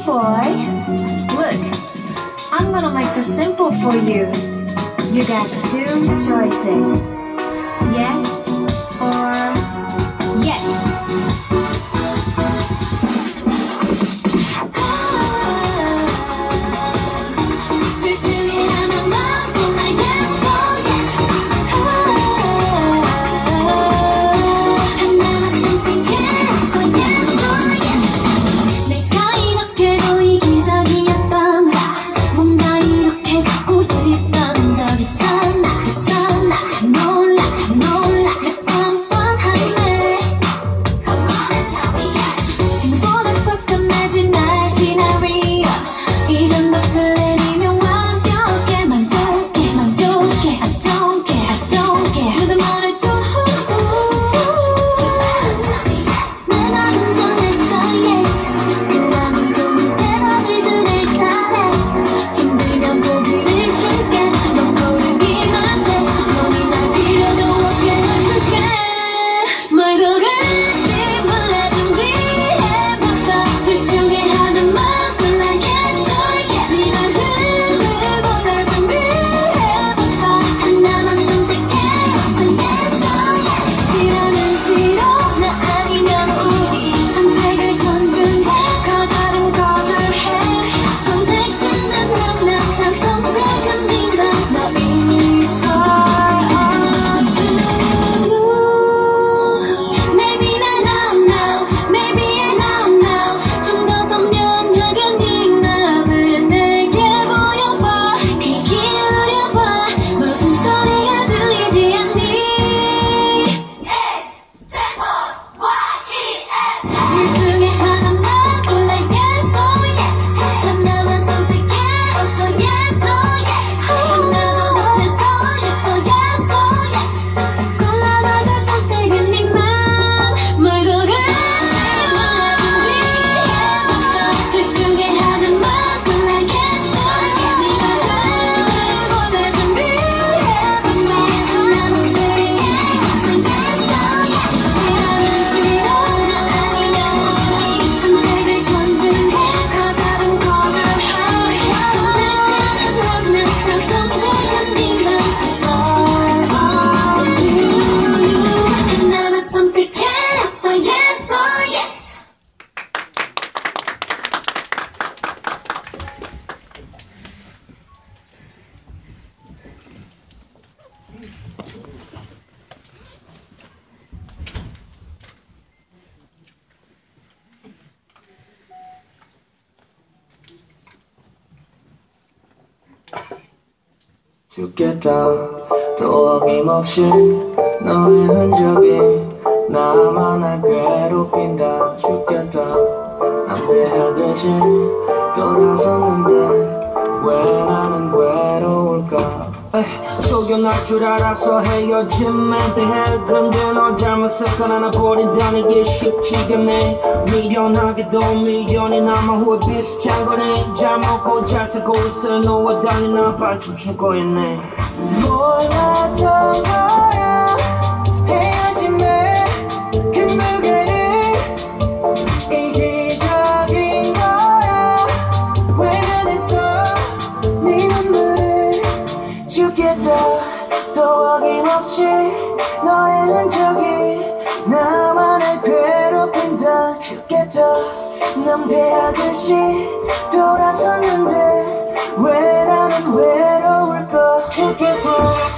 boy. Look, I'm gonna make this simple for you. You got two choices. Yes or yes. 죽겠다 또 어김없이 너의 흔적이 나만을 괴롭힌다. 죽겠다 남대하듯이 돌아섰는데 왜 나는 외로울까. 속여날 줄 알아서 헤어짐에 대해 근데 널 잘못해서 하나 버린다는 게 쉽지가 않네. 미련하게도 미련이 남아 후회 비슷한 거네. 잘 먹고 잘 살고 있어 너와 달리 난 반쯤 죽어있네. 몰랐던 거야 헤어짐에 그 무게를 이기적인 거야 외면했어 네 눈물을. 죽겠다 또 어김없이 너의 흔적이 나만을 괴롭힌다. 죽겠다 남대하듯이 돌아섰는데 왜 나는 외로울까. 죽겠다